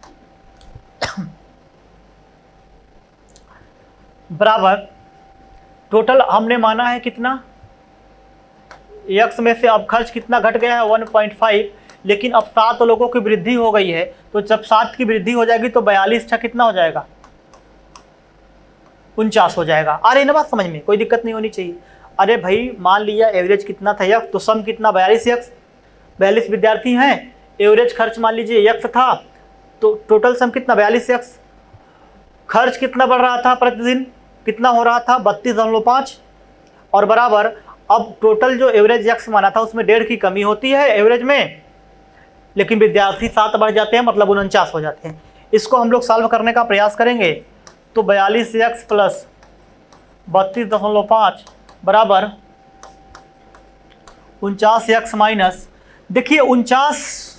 बराबर टोटल हमने माना है कितना, एक्स में से अब खर्च कितना घट गया है, वन पॉइंट फाइव। लेकिन अब सात लोगों की वृद्धि हो गई है, तो जब सात की वृद्धि हो जाएगी तो बयालीस छः कितना हो जाएगा, उनचास हो जाएगा। आ रही ना बात समझ में, कोई दिक्कत नहीं होनी चाहिए। अरे भाई मान लिया एवरेज कितना था एक्स, तो सम कितना बयालीस एक्स, बयालीस विद्यार्थी हैं, एवरेज खर्च मान लीजिए एक्स था, तो टोटल सम कितना बयालीस एक्स। खर्च कितना बढ़ रहा था प्रतिदिन, कितना हो रहा था, बत्तीस दशमलव पाँच, और बराबर अब टोटल जो एवरेज एक्स माना था उसमें डेढ़ की कमी होती है एवरेज में, लेकिन विद्यार्थी सात बढ़ जाते हैं, मतलब उनचास हो जाते हैं। इसको हम लोग सॉल्व करने का प्रयास करेंगे। तो बयालीस एक्स प्लस बत्तीस दशमलव पाँच बराबर उनचास एक्स माइनस, देखिए उनचास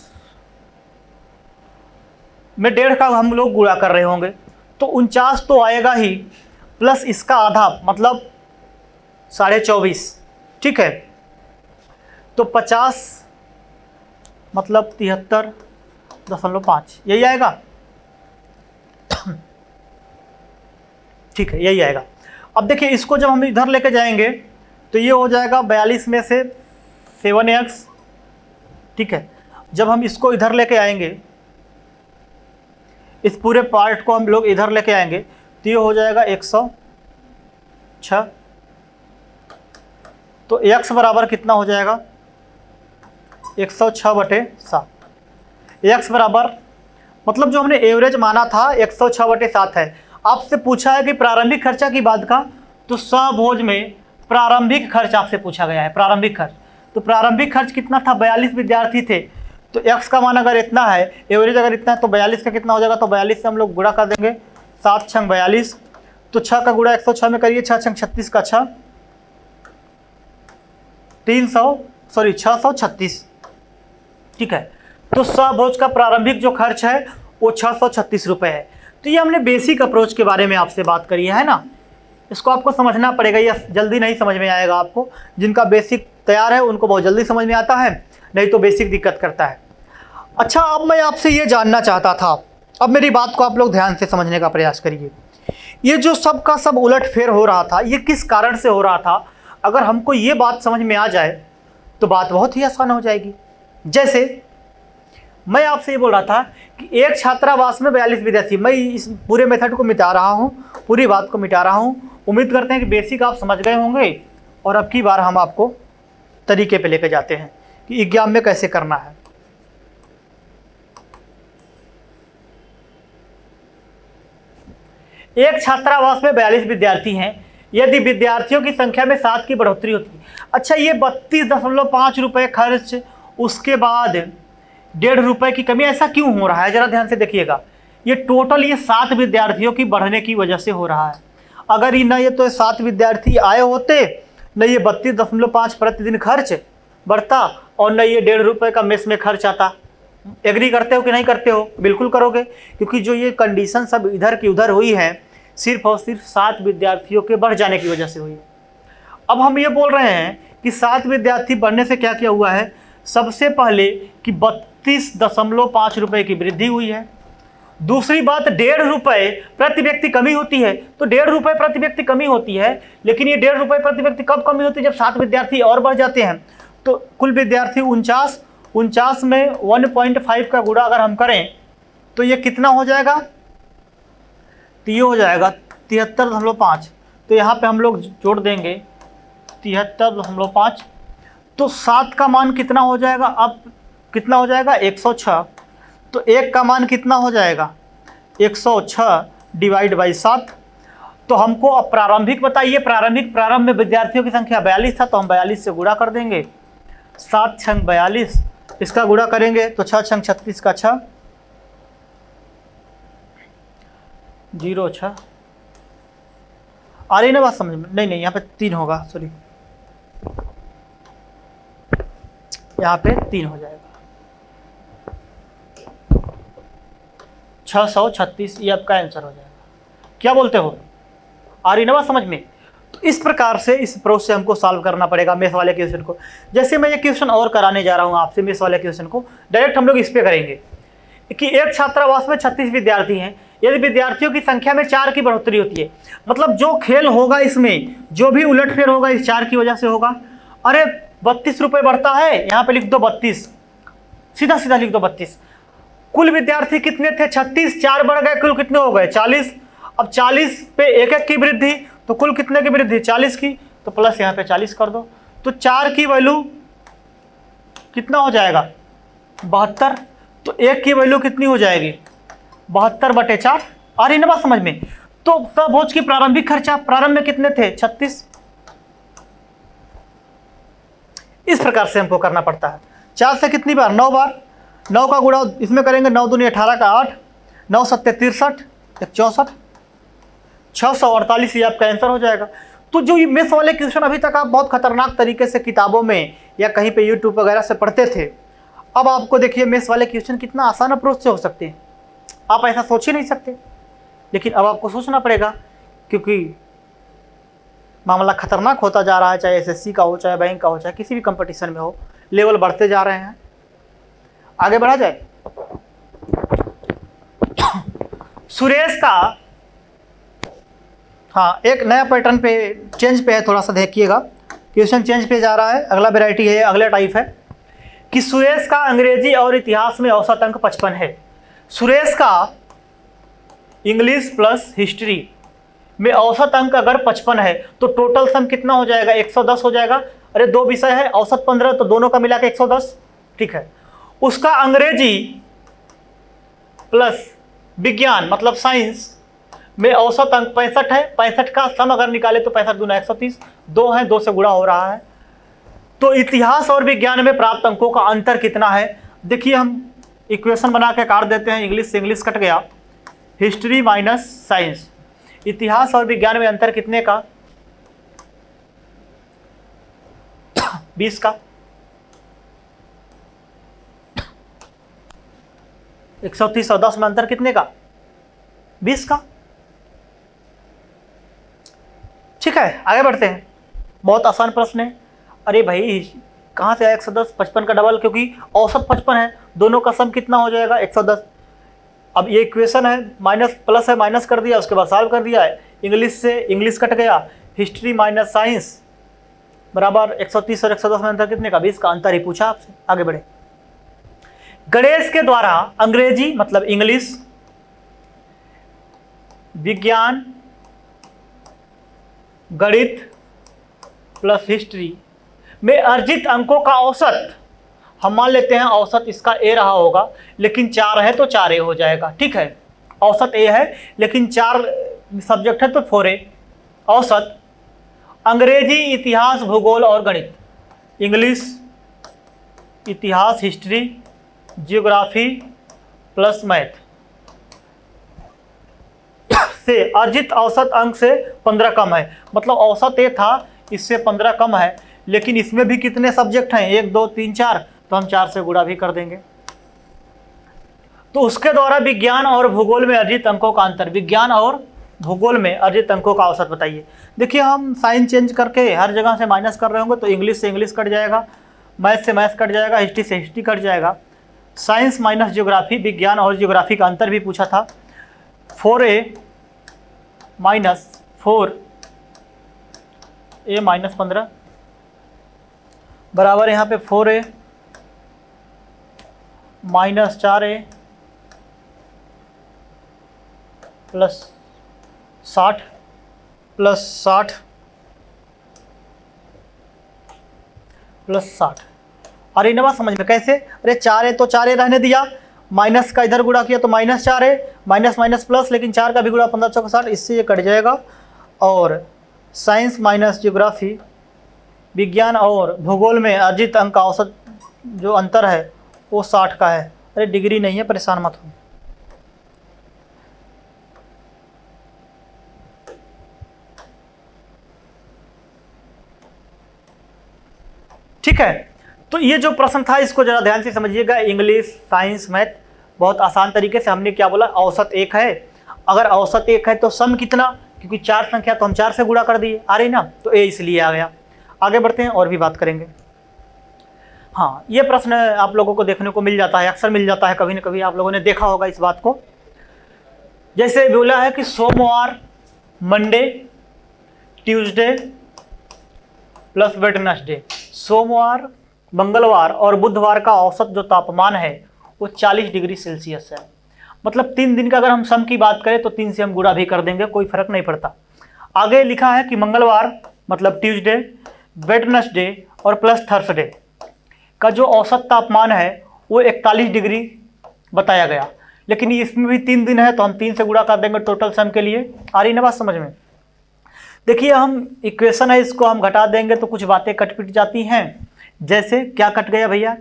में डेढ़ का हम लोग गुणा कर रहे होंगे, तो उनचास तो आएगा ही, प्लस इसका आधा मतलब साढ़े चौबीस, ठीक है। तो पचास मतलब तिहत्तर दशमलव पाँच, यही आएगा, ठीक है यही आएगा। अब देखिए इसको जब हम इधर लेके जाएंगे तो ये हो जाएगा बयालीस में से सेवन एक्स, ठीक है। जब हम इसको इधर लेके आएंगे, इस पूरे पार्ट को हम लोग इधर लेके आएंगे, तो ये हो जाएगा एक सौ छः। तो x बराबर कितना हो जाएगा, एक सौ छः बटे सात। एक्स बराबर मतलब जो हमने एवरेज माना था एक सौ छः बटे सात है। आपसे पूछा है कि प्रारंभिक खर्चा की बात का, तो सहभोज में प्रारंभिक खर्च आपसे पूछा गया है, प्रारंभिक खर्च। तो प्रारंभिक खर्च कितना था, बयालीस विद्यार्थी थे, तो x का मान अगर इतना है, एवरेज अगर इतना है, तो बयालीस का कितना हो जाएगा, तो बयालीस से हम लोग गुणा कर देंगे, सात छंग बयालीस, तो छः का गुणा एक सौ छः में करिए, छः छंग छत्तीस का छः, तीन सौ सॉरी छः सौ छत्तीस, ठीक है। तो सहभोज का प्रारंभिक जो खर्च है वो छः सौ छत्तीस रुपये है। तो ये हमने बेसिक अप्रोच के बारे में आपसे बात करी है ना, इसको आपको समझना पड़ेगा, ये जल्दी नहीं समझ में आएगा आपको। जिनका बेसिक तैयार है उनको बहुत जल्दी समझ में आता है, नहीं तो बेसिक दिक्कत करता है। अच्छा, अब मैं आपसे ये जानना चाहता था, अब मेरी बात को आप लोग ध्यान से समझने का प्रयास करिए। ये जो सब का सब उलट फेर हो रहा था, ये किस कारण से हो रहा था? अगर हमको ये बात समझ में आ जाए तो बात बहुत ही आसान हो जाएगी। जैसे मैं आपसे ये बोल रहा था कि एक छात्रावास में बयालीस विद्यार्थी, मैं इस पूरे मेथड को मिटा रहा हूँ, पूरी बात को मिटा रहा हूँ। उम्मीद करते हैं कि बेसिक आप समझ गए होंगे, और अब की बार हम आपको तरीके पे लेके जाते हैं कि एग्जाम में कैसे करना है। एक छात्रावास में बयालीस विद्यार्थी हैं, यदि विद्यार्थियों की संख्या में सात की बढ़ोतरी होती है। अच्छा, ये बत्तीस दशमलव पाँच रुपये खर्च, उसके बाद डेढ़ रुपये की कमी, ऐसा क्यों हो रहा है? जरा ध्यान से देखिएगा। ये टोटल ये सात विद्यार्थियों की बढ़ने की वजह से हो रहा है। अगर ये न ये तो सात विद्यार्थी आए होते, न ये बत्तीस दशमलव पाँच प्रतिदिन खर्च बढ़ता, और न ये डेढ़ रुपये का मेस में खर्च आता। एग्री करते हो कि नहीं करते हो? बिल्कुल करोगे, क्योंकि जो ये कंडीशन सब इधर की उधर हुई है, सिर्फ और सिर्फ सात विद्यार्थियों के बढ़ जाने की वजह से हुई है। अब हम ये बोल रहे हैं कि सात विद्यार्थी बढ़ने से क्या क्या हुआ है। सबसे पहले कि बत्तीस दशमलव पाँच रुपये की वृद्धि हुई है। दूसरी बात, डेढ़ रुपये प्रति व्यक्ति कमी होती है। तो डेढ़ रुपये प्रति व्यक्ति कमी होती है, लेकिन ये डेढ़ रुपये प्रति व्यक्ति कब कमी होती है? जब सात विद्यार्थी और बढ़ जाते हैं। तो कुल विद्यार्थी उनचास, उनचास में वन पॉइंट फाइव का गुणा अगर हम करें तो ये कितना हो जाएगा? तो ये हो जाएगा तिहत्तर दशमलव पाँच, तो यहाँ पे हम लोग जोड़ देंगे तिहत्तर दशमलव पाँच, तो सात का मान कितना हो जाएगा, अब कितना हो जाएगा एक सौ छः, तो एक का मान कितना हो जाएगा एक सौ छः डिवाइड बाई सात। तो हमको अब प्रारंभिक बताइए, प्रारंभिक प्रारंभ में विद्यार्थियों की संख्या बयालीस था, तो हम बयालीस से गुणा कर देंगे, सात छंग बयालीस, इसका गुणा करेंगे तो छः छंग छत्तीस का छः, जीरो छः। आ रही ना बात समझ में? नहीं नहीं, यहाँ पे तीन होगा, सॉरी, यहाँ पे तीन हो जाएगा, छः सौ छत्तीस, ये आपका आंसर हो जाएगा। क्या बोलते हो, आ रही ना बात समझ में? तो इस प्रकार से इस अप्रोच से हमको सॉल्व करना पड़ेगा मेथ वाले क्वेश्चन को। जैसे मैं ये क्वेश्चन और कराने जा रहा हूँ आपसे, मेथ वाले क्वेश्चन को डायरेक्ट हम लोग इस पे करेंगे कि एक छात्रावास में छत्तीस विद्यार्थी हैं, यदि विद्यार्थियों की संख्या में चार की बढ़ोतरी होती है, मतलब जो खेल होगा इसमें, जो भी उलटफेर होगा इस चार की वजह से होगा। अरे बत्तीस रुपये बढ़ता है, यहाँ पे लिख दो बत्तीस, सीधा सीधा लिख दो बत्तीस। कुल विद्यार्थी कितने थे, छत्तीस, चार बढ़ गए, कुल कितने हो गए चालीस। अब चालीस पे एक एक की वृद्धि, तो कुल कितने की वृद्धि, चालीस की, तो प्लस यहाँ पे चालीस कर दो, तो चार की वैल्यू कितना हो जाएगा बहत्तर, तो एक की वैल्यू कितनी हो जाएगी बहत्तर बटे चार। आ रही ना बात समझ में? तो भोज की प्रारंभिक खर्चा प्रारंभ में कितने थे छत्तीस। इस प्रकार से हमको करना पड़ता है। चार से कितनी बार, नौ बार, नौ का गुणा इसमें करेंगे, नौ दूनी अठारह का आठ, नौ सत्ते तिरसठ, एक चौंसठ, छः सौ अड़तालीस, ये आपका आंसर हो जाएगा। तो जो ये मेथ वाले क्वेश्चन अभी तक आप बहुत खतरनाक तरीके से किताबों में या कहीं पे यूट्यूब वगैरह से पढ़ते थे, अब आपको देखिए मेथ वाले क्वेश्चन कितना आसान अप्रोच से हो सकते हैं। आप ऐसा सोच ही नहीं सकते, लेकिन अब आपको सोचना पड़ेगा, क्योंकि मामला खतरनाक होता जा रहा है, चाहे एसएससी का हो, चाहे बैंक का हो, चाहे किसी भी कंपटीशन में हो, लेवल बढ़ते जा रहे हैं। आगे बढ़ा जाए। सुरेश का, हाँ, एक नया पैटर्न पे चेंज पे है, थोड़ा सा देखिएगा, क्वेश्चन चेंज पे जा रहा है। अगला वेराइटी है, अगला टाइप है कि सुरेश का अंग्रेजी और इतिहास में औसत अंक पचपन है। सुरेश का इंग्लिश प्लस हिस्ट्री में औसत अंक अगर पचपन है तो टोटल सम कितना हो जाएगा, एक सौ दस हो जाएगा। अरे दो विषय है, औसत पंद्रह, तो दोनों का मिला के एक सौ दस, ठीक है। उसका अंग्रेजी प्लस विज्ञान मतलब साइंस में औसत अंक पैंसठ है, पैंसठ का सम अगर निकाले तो पैंसठ दूना एक सौ तीस, दो है, दो से गुणा हो रहा है। तो इतिहास और विज्ञान में प्राप्त अंकों का अंतर कितना है, देखिए हम इक्वेशन बना के काट देते हैं। इंग्लिश से इंग्लिश कट गया, हिस्ट्री माइनस साइंस, इतिहास और विज्ञान में अंतर कितने का, बीस का। एक सौ तीस और दस में अंतर कितने का, बीस का। ठीक है, आगे बढ़ते हैं। बहुत आसान प्रश्न है। अरे भाई कहाँ से आया एक सौ दस, पचपन का डबल, क्योंकि औसत पचपन है, दोनों का सम कितना हो जाएगा एक सौ दस। अब ये इक्वेशन है, माइनस प्लस है, माइनस कर दिया, उसके बाद सॉल्व कर दिया है। इंग्लिश से इंग्लिश कट गया, हिस्ट्री माइनस साइंस बराबर एक सौ तीस और एक सौ दस में अंतर कितने का, बीस का। अंतर ही पूछा आपसे, आगे बढ़े। गणेश के द्वारा अंग्रेजी मतलब इंग्लिश, विज्ञान, गणित प्लस हिस्ट्री में अर्जित अंकों का औसत, हम मान लेते हैं औसत इसका ए रहा होगा, लेकिन चार है तो चार ए हो जाएगा, ठीक है। औसत ए है लेकिन चार सब्जेक्ट है तो फोर ए। औसत अंग्रेजी, इतिहास, भूगोल और गणित, इंग्लिश, इतिहास, हिस्ट्री, जियोग्राफी प्लस मैथ से अर्जित औसत अंक से पंद्रह कम है। मतलब औसत ए था, इससे पंद्रह कम है, लेकिन इसमें भी कितने सब्जेक्ट हैं, एक दो तीन चार, तो हम चार से गुणा भी कर देंगे। तो उसके द्वारा विज्ञान और भूगोल में अर्जित अंकों का अंतर, विज्ञान और भूगोल में अर्जित अंकों का औसत बताइए। देखिए हम साइन चेंज करके हर जगह से माइनस कर रहे होंगे, तो इंग्लिश से इंग्लिश कट जाएगा, मैथ से मैथ कट जाएगा, हिस्ट्री से हिस्ट्री कट जाएगा। साइंस माइनस ज्योग्राफी, विज्ञान और ज्योग्राफी का अंतर भी पूछा था। Four a minus four a minus पंद्रह बराबर यहाँ पे फोर ए माइनस चार ए प्लस साठ। प्लस साठ प्लस साठ। अरे इनवा समझ में कैसे, अरे चार है तो चार है रहने दिया, माइनस का इधर गुणा किया तो माइनस चार है, माइनस माइनस प्लस, लेकिन चार का भी गुणा पंद्रह चौका साठ, इससे ये कट जाएगा। और साइंस माइनस ज्योग्राफी, विज्ञान और भूगोल में अर्जित अंक का औसत जो अंतर है वो साठ का है। अरे डिग्री नहीं है, परेशान मत हो। ठीक है, तो ये जो प्रश्न था इसको जरा ध्यान से समझिएगा। इंग्लिश, साइंस, मैथ, बहुत आसान तरीके से हमने क्या बोला, औसत एक है। अगर औसत एक है तो सम कितना, क्योंकि चार संख्या तो हम चार से गुणा कर दिए, आ रही ना, तो ए इसलिए आ गया। आगे बढ़ते हैं और भी बात करेंगे। हाँ, ये प्रश्न आप लोगों को देखने को मिल जाता है, अक्सर मिल जाता है, कभी न कभी आप लोगों ने देखा होगा इस बात को। जैसे बोला है कि सोमवार, मंडे, ट्यूसडे प्लस वेडनेसडे, सोमवार, मंगलवार और बुधवार का औसत जो तापमान है वो चालीस डिग्री सेल्सियस है। मतलब तीन दिन का अगर हम सम की बात करें तो तीन से हम गुणा भी कर देंगे, कोई फर्क नहीं पड़ता। आगे लिखा है कि मंगलवार मतलब ट्यूसडे, वेडनेसडे और प्लस थर्सडे का जो औसत तापमान है वो इकतालीस डिग्री बताया गया, लेकिन इसमें भी तीन दिन है तो हम तीन से गुणा कर देंगे टोटल सम के लिए। आ रही ना बात समझ में। देखिए, हम इक्वेशन है इसको हम घटा देंगे तो कुछ बातें कट पिट जाती हैं। जैसे क्या कट गया भैया,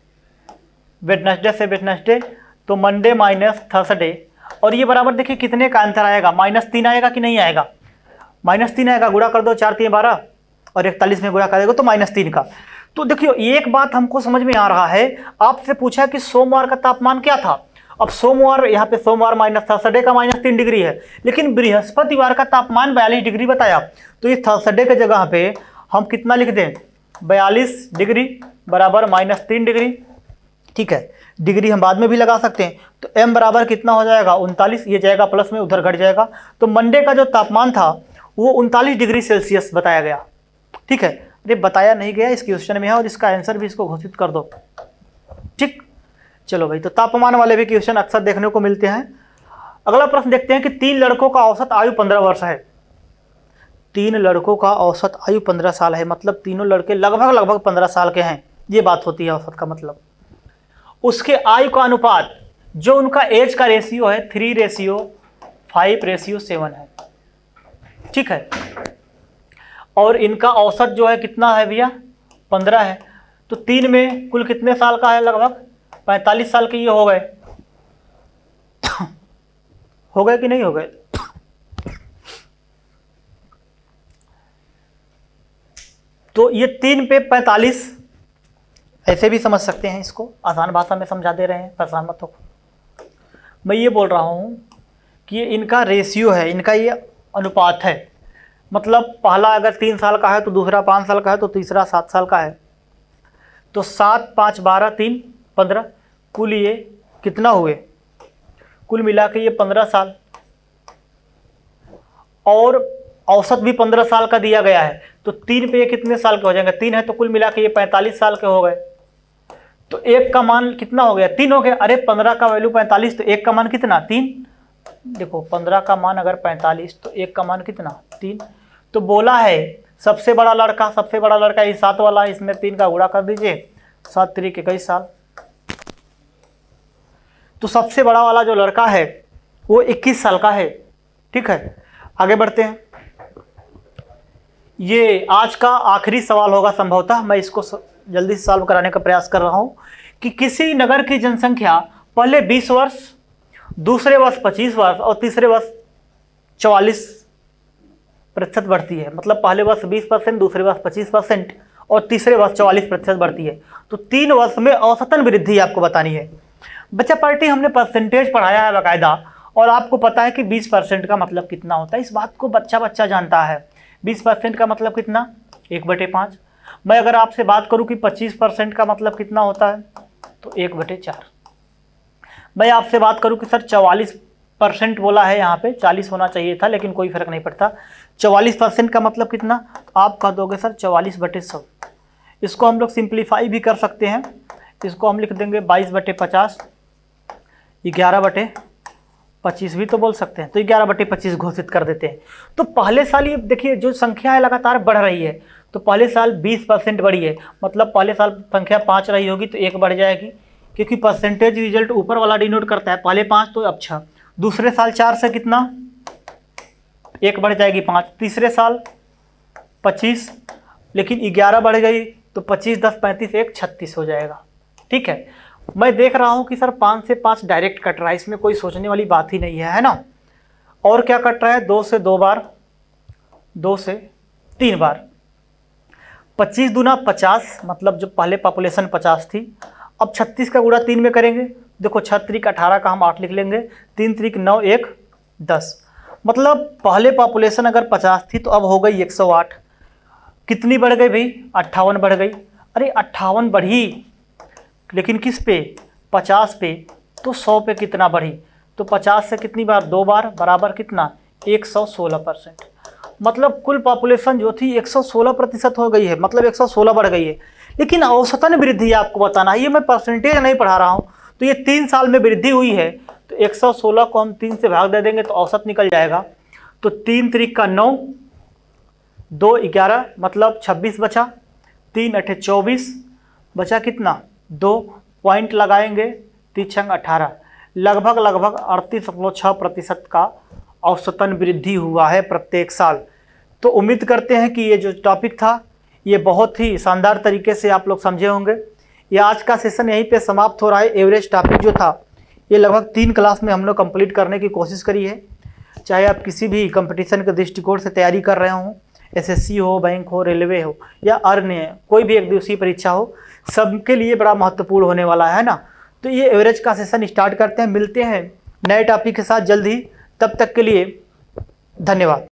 वेडनेसडे से वेडनेसडे तो मंडे माइनस थर्सडे, और ये बराबर देखिए कितने का आंसर आएगा, माइनस तीन आएगा कि नहीं आएगा, माइनस तीन आएगा। गुणा कर दो, चार तीन बारह और इकतालीस में गुणा करेगा तो माइनस तीन का। तो देखियो एक बात हमको समझ में आ रहा है, आपसे पूछा कि सोमवार का तापमान क्या था। अब सोमवार, यहाँ पे सोमवार माइनस थर्सडे का माइनस तीन डिग्री है, लेकिन बृहस्पतिवार का तापमान बयालीस डिग्री बताया, तो इस थर्सडे के जगह पे हम कितना लिख दें, बयालीस डिग्री बराबर माइनस तीन डिग्री। ठीक है, डिग्री हम बाद में भी लगा सकते हैं, तो m बराबर कितना हो जाएगा, उनतालीस, ये जाएगा प्लस में, उधर घट जाएगा। तो मंडे का जो तापमान था वो उनतालीस डिग्री सेल्सियस बताया गया। ठीक है, अरे बताया नहीं गया, इस क्वेश्चन में है और इसका आंसर भी इसको घोषित कर दो। ठीक, चलो भाई, तो तापमान वाले भी क्वेश्चन अक्सर देखने को मिलते हैं। अगला प्रश्न देखते हैं कि तीन लड़कों का औसत आयु पंद्रह वर्ष है। तीन लड़कों का औसत आयु पंद्रह साल है, मतलब तीनों लड़के लगभग लगभग पंद्रह साल के हैं, ये बात होती है औसत का मतलब। उसके आयु का अनुपात जो उनका एज का रेशियो है three ratio five ratio seven है। ठीक है, और इनका औसत जो है कितना है भैया, पंद्रह है। तो तीन में कुल कितने साल का है, लगभग पैंतालीस साल के ये हो गए। हो गए कि नहीं हो गए। तो ये तीन पे पैंतालीस, ऐसे भी समझ सकते हैं, इसको आसान भाषा में समझा दे रहे हैं, परेशान मत हो। मैं ये बोल रहा हूँ कि ये इनका रेशियो है, इनका ये अनुपात है। मतलब पहला अगर तीन साल का है तो दूसरा पाँच साल का है तो तीसरा सात साल का है। तो सात पाँच बारह तीन पंद्रह, कुल ये कितना हुए, कुल मिला के ये पंद्रह साल, और औसत भी पंद्रह साल का दिया गया है। तो तीन पे ये कितने साल के हो जाएंगे, तीन है तो कुल मिला के ये पैंतालीस साल के हो गए। तो एक का मान कितना हो गया, तीन हो गया। अरे पंद्रह का वैल्यू पैंतालीस, तो एक का मान कितना, तीन। देखो पंद्रह का मान अगर पैंतालीस तो एक का मान कितना, तीन। तो बोला है सबसे बड़ा लड़का, सबसे बड़ा लड़का ये सात वाला, इसमें तीन का गुणा कर दीजिए, सात त्रिक इक्कीस साल। तो सबसे बड़ा वाला जो लड़का है वो इक्कीस साल का है। ठीक है, आगे बढ़ते हैं। ये आज का आखिरी सवाल होगा संभवतः, मैं इसको जल्दी से सॉल्व कराने का प्रयास कर रहा हूँ कि किसी नगर की जनसंख्या पहले बीस वर्ष, दूसरे वर्ष पच्चीस वर्ष और तीसरे वर्ष चौवालीस प्रतिशत बढ़ती है। मतलब पहले वर्ष बीस परसेंट, दूसरे वर्ष पच्चीस परसेंट और तीसरे वर्ष चौवालीस प्रतिशत बढ़ती है। तो तीन वर्ष में औसतन वृद्धि आपको बतानी है। बच्चा पार्टी हमने परसेंटेज पढ़ाया है बाकायदा, और आपको पता है कि बीस परसेंट का मतलब कितना होता है, इस बात को बच्चा बच्चा जानता है। बीस परसेंट का मतलब कितना, एक बटे पाँच। मैं अगर आपसे बात करूं कि पच्चीस परसेंट का मतलब कितना होता है तो एक बटे चार। मैं आपसे बात करूं कि सर चौवालीस परसेंट बोला है, यहाँ पे चालीस होना चाहिए था, लेकिन कोई फर्क नहीं पड़ता। चौवालीस परसेंट का मतलब कितना, आप कह दोगे सर चौवालीस बटे सौ। इसको हम लोग सिंप्लीफाई भी कर सकते हैं, इसको हम लिख देंगे बाईस बटे पचास, ग्यारह बटे पच्चीस भी तो बोल सकते हैं, तो ग्यारह बटे पच्चीस घोषित कर देते हैं। तो पहले साल ये देखिए जो संख्या है लगातार बढ़ रही है, तो पहले साल बीस परसेंट बढ़ी है, मतलब पहले साल संख्या पाँच रही होगी तो एक बढ़ जाएगी, क्योंकि परसेंटेज रिजल्ट ऊपर वाला डिनोट करता है, पहले पाँच तो अब छः। दूसरे साल चार से कितना, एक बढ़ जाएगी पाँच। तीसरे साल पच्चीस, लेकिन ग्यारह बढ़ गई तो पच्चीस दस पैंतीस, एक छत्तीस हो जाएगा। ठीक है, मैं देख रहा हूँ कि सर पाँच से पाँच डायरेक्ट कट रहा है, इसमें कोई सोचने वाली बात ही नहीं है, है ना। और क्या कट रहा है, दो से दो बार, दो से तीन बार। पच्चीस दूना पचास, मतलब जो पहले पॉपुलेशन पचास थी, अब छत्तीस का गुणा तीन में करेंगे, देखो छः त्रिक अठारह का हम आठ लिख लेंगे, तीन त्रिक नौ, एक दस, मतलब पहले पॉपुलेशन अगर पचास थी तो अब हो गई एक सौ आठ। कितनी बढ़ गई भाई, अट्ठावन बढ़ गई। अरे अट्ठावन बढ़ी, लेकिन किस पे, पचास पे, तो सौ पे कितना बढ़ी, तो पचास से कितनी बार, दो बार, बराबर कितना, एक सौ सोलह परसेंट। मतलब कुल पॉपुलेशन जो थी एक सौ सोलह प्रतिशत हो गई है, मतलब एक सौ सोलह बढ़ गई है। लेकिन औसतन वृद्धि आपको बताना है, ये मैं परसेंटेज नहीं पढ़ा रहा हूँ, तो ये तीन साल में वृद्धि हुई है, तो एक सौ सोलह को हम तीन से भाग दे देंगे तो औसत निकल जाएगा। तो तीन त्रिक का नौ, दो ग्यारह, मतलब छब्बीस बचा, तीन अठे चौबीस, बचा कितना, दो, पॉइंट लगाएंगे, तीन अठारह, लगभग लगभग अड़तीस दशमलव छः प्रतिशत का औसतन वृद्धि हुआ है प्रत्येक साल। तो उम्मीद करते हैं कि ये जो टॉपिक था ये बहुत ही शानदार तरीके से आप लोग समझे होंगे। ये आज का सेशन यहीं पे समाप्त हो रहा है। एवरेज टॉपिक जो था ये लगभग तीन क्लास में हम लोग कंप्लीट करने की कोशिश करी है। चाहे आप किसी भी कंपटीशन के दृष्टिकोण से तैयारी कर रहे हों, एसएससी हो, बैंक हो, रेलवे हो, या अन्य कोई भी एक दिवसीय परीक्षा हो, सबके लिए बड़ा महत्वपूर्ण होने वाला है ना। तो ये एवरेज का सेशन स्टार्ट करते हैं, मिलते हैं नए टॉपिक के साथ जल्द ही। तब तक के लिए धन्यवाद।